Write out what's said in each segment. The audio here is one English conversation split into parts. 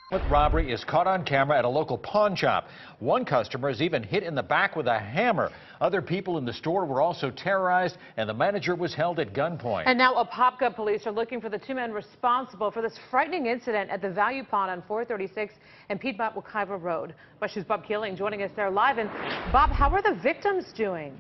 With robbery is caught on camera at a local pawn shop. One customer is even hit in the back with a hammer. Other people in the store were also terrorized, and the manager was held at gunpoint. And now Apopka police are looking for the two men responsible for this frightening incident at the Value Pawn on 436 and Piedmont-Wekiva Road. WESH's Bob Keeling joining us there live. And Bob, how are the victims doing?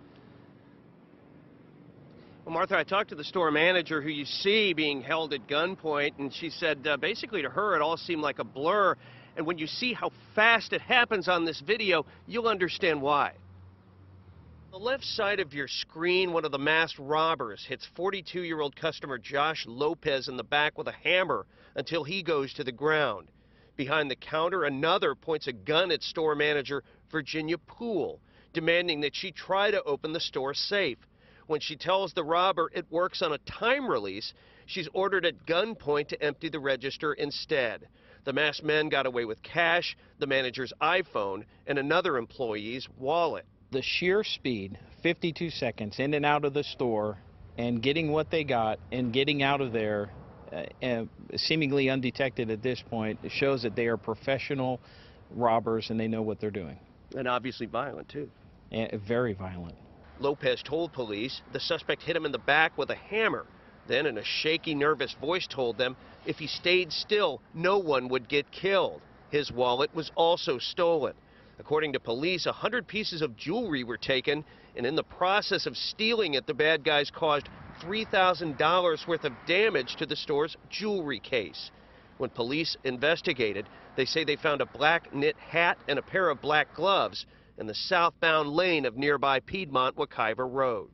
Well, Martha, I talked to the store manager who you see being held at gunpoint, and she said basically to her it all seemed like a blur. And when you see how fast it happens on this video, you'll understand why. On the left side of your screen, one of the masked robbers hits 42-year-old customer Josh Lopez in the back with a hammer until he goes to the ground. Behind the counter, another points a gun at store manager Virginia Poole, demanding that she try to open the store safe. When she tells the robber it works on a time release, she's ordered at gunpoint to empty the register instead. The masked men got away with cash, the manager's iPhone, and another employee's wallet. The sheer speed, 52 seconds in and out of the store, and getting what they got and getting out of there seemingly undetected at this point, shows that they are professional robbers and they know what they're doing. And obviously violent, too. And very violent. Lopez told police the suspect hit him in the back with a hammer. Then, in a shaky, nervous voice, told them if he stayed still, no one would get killed. His wallet was also stolen. According to police, 100 pieces of jewelry were taken, and in the process of stealing it, the bad guys caused $3,000 worth of damage to the store's jewelry case. When police investigated, they say they found a black knit hat and a pair of black gloves in the southbound lane of nearby Piedmont-Wekiva Road.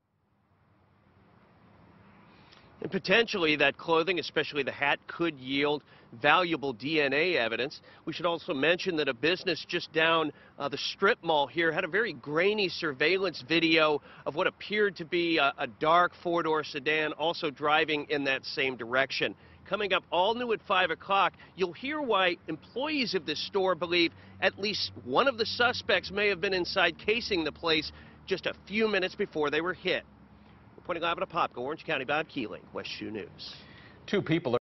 And potentially that clothing, especially the hat, could yield valuable DNA evidence. We should also mention that a business just down the strip mall here had a very grainy surveillance video of what appeared to be a dark four-door sedan also driving in that same direction. Coming up all new at 5 o'clock, you'll hear why employees of this store believe at least one of the suspects may have been inside casing the place just a few minutes before they were hit. Reporting live at Apopka, Orange County, Bob Keeling, WESH News. Two people